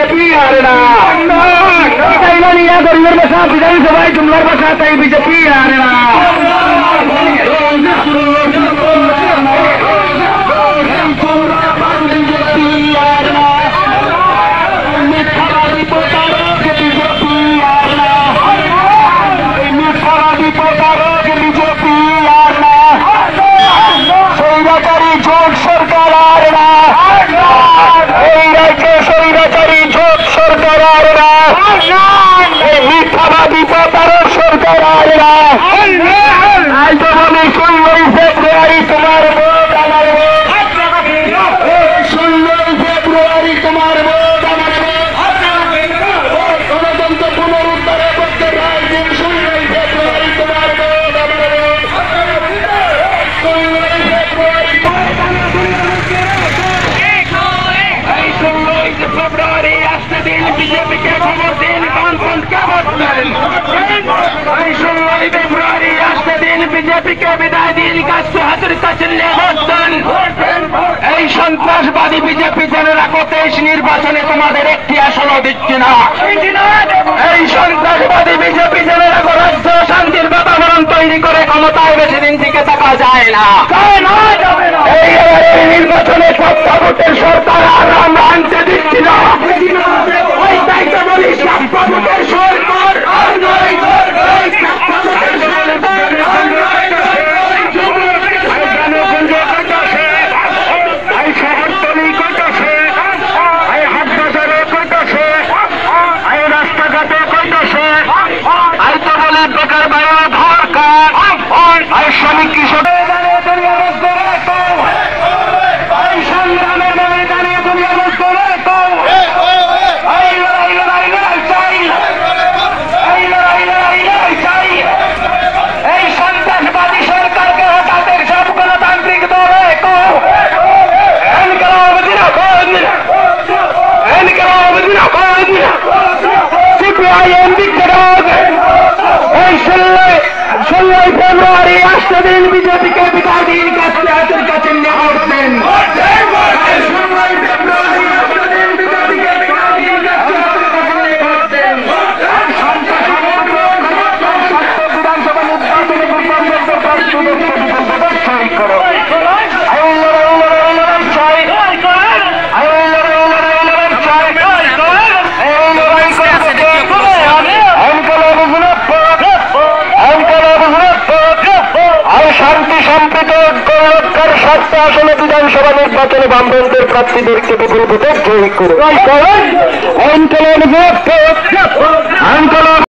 BJP আর না গরিবের ভাষা বিধানসভায় জুমলার ভাষা তাই বিজেপি আর না बीजेपी के विदाई दिन का सुहादुर का चिल्ले এই সন্ত্রাসবাদী বিজেপি জেনেরা 23 নির্বাচনে তোমাদের একটি আসনও দিচ্ছে না। এই সন্ত্রাসবাদী বিজেপি জেনেরা রাজ্য শান্তির বাতাবরণ তৈরি করে ক্ষমতায় বেশি দিন টিকে থাকা যায় না। এই নির্বাচনে সপ্তাহ ভোটের সরকার আর আমরা আনতে দিচ্ছি না। ওই দায়িত্ব বলি সপ্তাহ ভোটের সরকার আর নয় শ্রমিক কৃষক এই সন্ত্রাসবাদী সরকারকে হটাতে সব গণতান্ত্রিক দল সিপিআইএম এই 16 ফেব্রুয়ারি আসতে দিন বিজেপিকে বিদায় দিন কাছে হাতের কাছে নিয়ে আসলে বিধানসভা নির্বাচনে বামপন্থের প্রার্থীদেরকে বিপুল ভোটে জয়ী করে